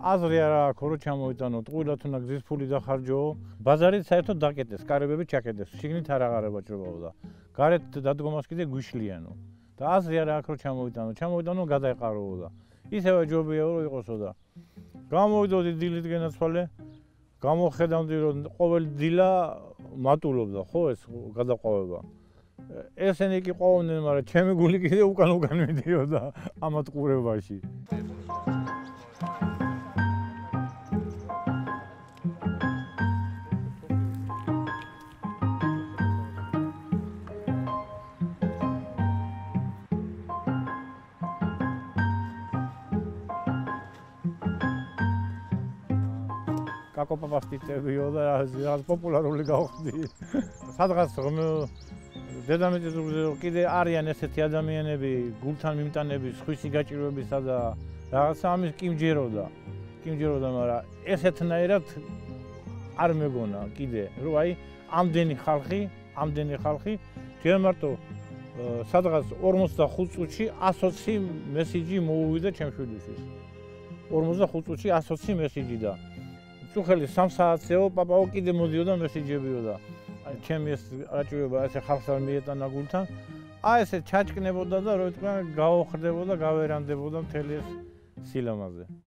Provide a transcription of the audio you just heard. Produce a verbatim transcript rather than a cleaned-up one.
აზრი არა აქვს რომ ჩამოიტანო, ტყუილად უნდა გზის ფული დახარჯო, ბაზარით საერთოდ დაკეტეს, კარებები ჩაკეტეს, შიგნით არ აღარება ჭრობავდა. გარეთ დადგომას კიდე გვიშლიანო. და აზრი არა აქვს რომ ჩამოიტანო, ჩამოიტანო გადაეყარებოდა. ისევე ჯობია რომ იყოსოდა. გამოვიდოდი დილით გენაცვალე, გამოხედავდი რომ ყოველი დილა მატულობდა, ხო ეს გადაყვავება. ესენი კი ყვავდნენ, მაგრამ ჩემი გული კიდე უკან უკან მიდიოდა ამ ტყურებაში. კაკოპაპასტიტებიო და რაღაც პოპულარული გავხდი. სადღაც დედამიწის ზურგზე კიდე არიან ესეთი ადამიანები, გულთან მიმტანები, სხვისი გაჭირვებისა და რაღაცა ამის კი მჯეროდა. კი მჯეროდა, მაგრამ ესეთნაირად არ მეგონა კიდე, რომ აი ამდენი ხალხი, ამდენი ხალხი, ჯერ მარტო სადღაც ორმოცდახუთ წუთში ათოცი მესიჯი მოუვიდა ჩემ შვილიშვილს. ორმოცდახუთ წუთში ათოცი მესიჯი და წუხელი სამ საათზეო პაპაო კიდე მოდიოდა მესიჯებიო და ჩემი ეს რაჭირვება ესე ხალხს არ მიეტანა გულთან. აი ესე ჩაჭკნებოდა და რო იტყვიან გაოხდებოდა, გავერანდებოდა მთელი ეს სილამაზე.